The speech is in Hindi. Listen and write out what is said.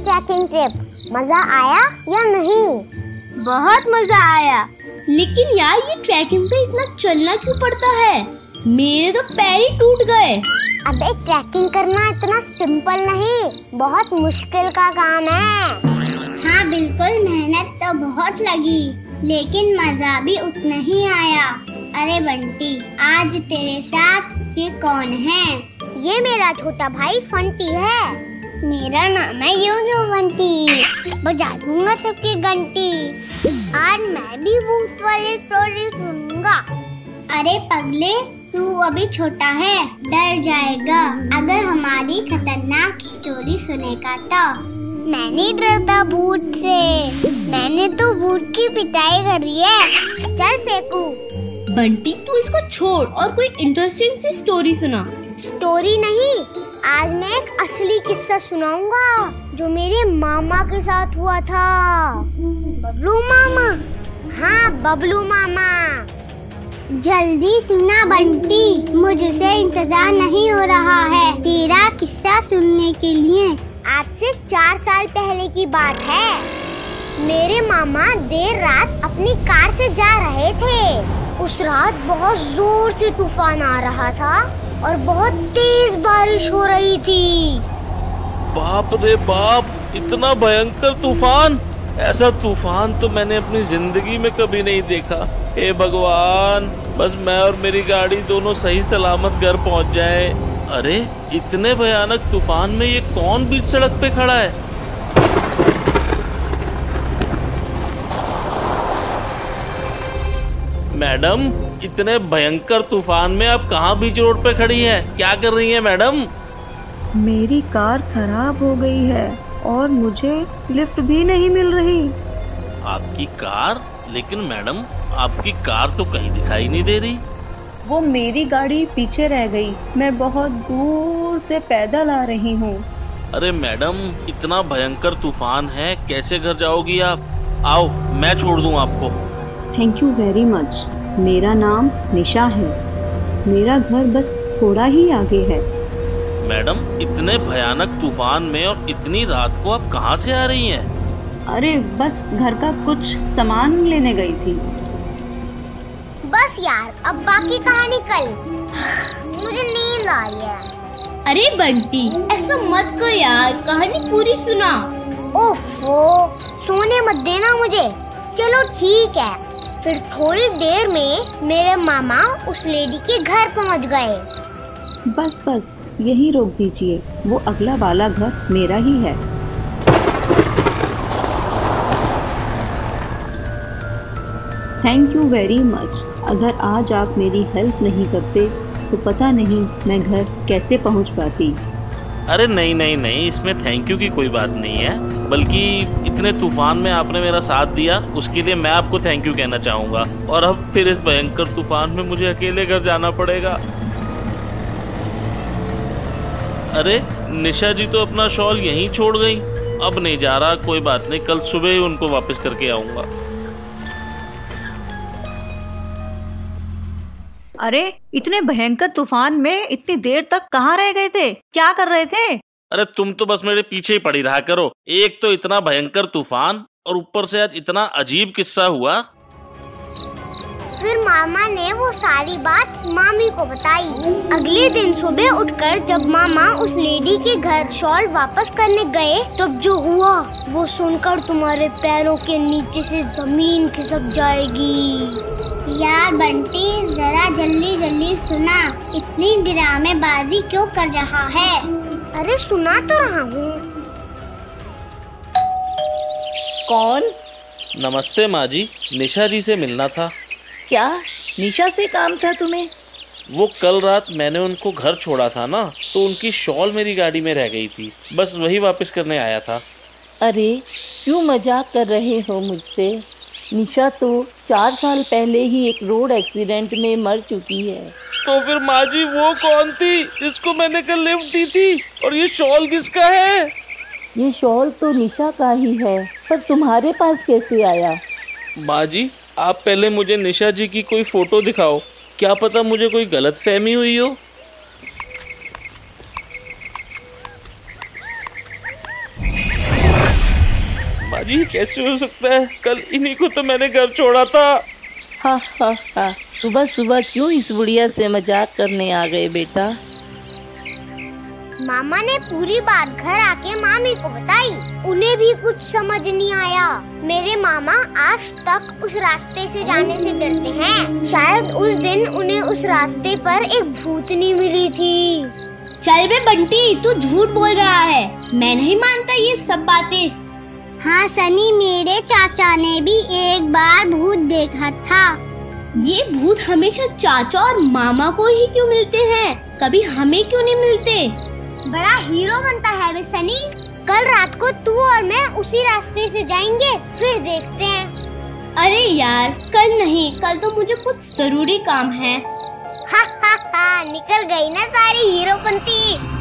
Trekking trip? मजा आया या नहीं? बहुत मजा आया, लेकिन यार ये ट्रैकिंग पे इतना चलना क्यों पड़ता है? मेरे तो पैर ही टूट गए। अबे ट्रैकिंग करना इतना सिंपल नहीं, बहुत मुश्किल का काम है। हाँ बिल्कुल, मेहनत तो बहुत लगी, लेकिन मजा भी उतना ही आया। अरे बंटी, आज तेरे साथ ये कौन है? ये मेरा छोटा भाई फंटी है। मेरा नाम है यूजू बंटी, बजा दूंगा सबकी घंटी। आज मैं भी भूत वाली स्टोरी सुनूंगा। अरे पगले, तू अभी छोटा है, डर जाएगा अगर हमारी खतरनाक स्टोरी सुनेगा तो। मैं नहीं डरता भूत से, मैंने तो भूत की पिटाई करी है। चल फेंकू। बंटी तू इसको छोड़ और कोई इंटरेस्टिंग सी स्टोरी सुना। स्टोरी नहीं, आज मैं एक असली किस्सा सुनाऊंगा जो मेरे मामा के साथ हुआ था। बबलू मामा, हाँ बबलू मामा। जल्दी सुना बंटी, मुझसे इंतजार नहीं हो रहा है तेरा किस्सा सुनने के लिए। आज से 4 साल पहले की बात है। मेरे मामा देर रात अपनी कार से जा रहे थे। उस रात बहुत जोर से तूफान आ रहा था और बहुत तेज बारिश हो रही थी। बाप रे बाप, इतना भयंकर तूफान! ऐसा तूफान तो मैंने अपनी जिंदगी में कभी नहीं देखा। हे भगवान, बस मैं और मेरी गाड़ी दोनों सही सलामत घर पहुंच जाए। अरे इतने भयानक तूफान में ये कौन बीच सड़क पे खड़ा है? मैडम, इतने भयंकर तूफान में आप कहाँ बीच रोड पे खड़ी हैं? क्या कर रही हैं मैडम? मेरी कार खराब हो गई है और मुझे लिफ्ट भी नहीं मिल रही। आपकी कार? लेकिन मैडम, आपकी कार तो कहीं दिखाई नहीं दे रही। वो मेरी गाड़ी पीछे रह गई, मैं बहुत दूर से पैदल आ रही हूँ। अरे मैडम, इतना भयंकर तूफान है, कैसे घर जाओगी आप? आओ, मैं छोड़ दूँ आपको। Thank you very much. मेरा नाम निशा है, मेरा घर बस थोड़ा ही आगे है। मैडम, इतने भयानक तूफान में और इतनी रात को आप कहाँ से आ रही हैं? अरे बस घर का कुछ सामान लेने गई थी। बस यार, अब बाकी कहानी कल। मुझे नींद आ रही है। अरे बंटी, ऐसा मत कर यार, कहानी पूरी सुना। ओफो, सोने मत देना मुझे। चलो ठीक है। फिर थोड़ी देर में मेरे मामा उस लेडी के घर पहुंच गए। बस बस यही रोक दीजिए, वो अगला वाला घर मेरा ही है। Thank you very much. अगर आज आप मेरी हेल्प नहीं करते तो पता नहीं मैं घर कैसे पहुंच पाती। अरे नहीं नहीं नहीं, इसमें थैंक यू की कोई बात नहीं है, बल्कि इतने तूफान में आपने मेरा साथ दिया, उसके लिए मैं आपको थैंक यू कहना चाहूँगा। और अब फिर इस भयंकर तूफान में मुझे अकेले घर जाना पड़ेगा। अरे निशा जी तो अपना शॉल यहीं छोड़ गई। अब नहीं जा रहा, कोई बात नहीं, कल सुबह ही उनको वापस करके आऊँगा। अरे इतने भयंकर तूफान में इतनी देर तक कहाँ रह गए थे? क्या कर रहे थे? अरे तुम तो बस मेरे पीछे ही पड़ी रहा करो। एक तो इतना भयंकर तूफान और ऊपर से आज इतना अजीब किस्सा हुआ। फिर मामा ने वो सारी बात मामी को बताई। अगले दिन सुबह उठकर जब मामा उस लेडी के घर शॉल वापस करने गए, तब जो हुआ वो सुनकर तुम्हारे पैरों के नीचे से जमीन खिसक जाएगी। यार बंटी, जरा जल्दी जल्दी सुना, इतनी ड्रामेबाजी क्यों कर रहा है? अरे सुना तो रहा हूँ। कौन? नमस्ते माँ जी, निशा जी से मिलना था। क्या निशा से काम था तुम्हें? वो कल रात मैंने उनको घर छोड़ा था ना, तो उनकी शॉल मेरी गाड़ी में रह गई थी, बस वही वापस करने आया था। अरे क्यों मजाक कर रहे हो मुझसे? निशा तो 4 साल पहले ही एक रोड एक्सीडेंट में मर चुकी है। तो फिर माँ जी वो कौन थी जिसको मैंने कल लिफ्ट दी थी? और ये शॉल किसका है? ये शॉल तो निशा का ही है, पर तुम्हारे पास कैसे आया? माँ जी, आप पहले मुझे निशा जी की कोई फोटो दिखाओ, क्या पता मुझे कोई गलतफहमी हुई हो। पाजी कैसे हो सकता है? कल इन्हीं को तो मैंने घर छोड़ा था। हा हा हा, सुबह सुबह क्यों इस बुढ़िया से मजाक करने आ गए बेटा? मामा ने पूरी बात घर आके मामी को बताई। उन्हें भी कुछ समझ नहीं आया। मेरे मामा आज तक उस रास्ते से जाने से डरते हैं। शायद उस दिन उन्हें उस रास्ते पर एक भूतनी मिली थी। चल बे बंटी, तू झूठ बोल रहा है। मैं नहीं मानता ये सब बातें। हाँ सनी, मेरे चाचा ने भी एक बार भूत देखा था। ये भूत हमेशा चाचा और मामा को ही क्यों मिलते हैं? कभी हमें क्यों नहीं मिलते? बड़ा हीरो बनता है वे सनी। कल रात को तू और मैं उसी रास्ते से जाएंगे, फिर देखते हैं। अरे यार, कल नहीं, कल तो मुझे कुछ जरूरी काम है। हा हा हा, निकल गई ना सारी हीरोपंती।